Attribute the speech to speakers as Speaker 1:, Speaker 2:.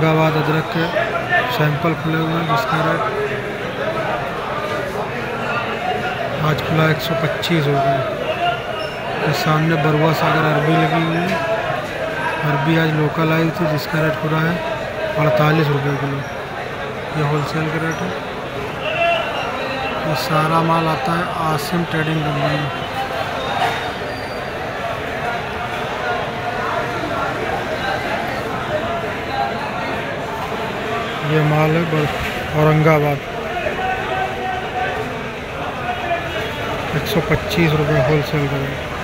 Speaker 1: औरंगाबाद अदरक के सैंपल खुले हुए हैं जिसका रेट आज खुला 125 रुपये। तो सामने बरुआ सागर अरबी लगी हुई है। अरबी आज लोकल आई थी जिसका रेट खुला है 48 रुपये किलो। ये होलसेल का रेट है। ये सारा माल आता है आसिम ट्रेडिंग कंपनी में। ये माल है औरंगाबाद 125 रुपये होलसेल का रेट।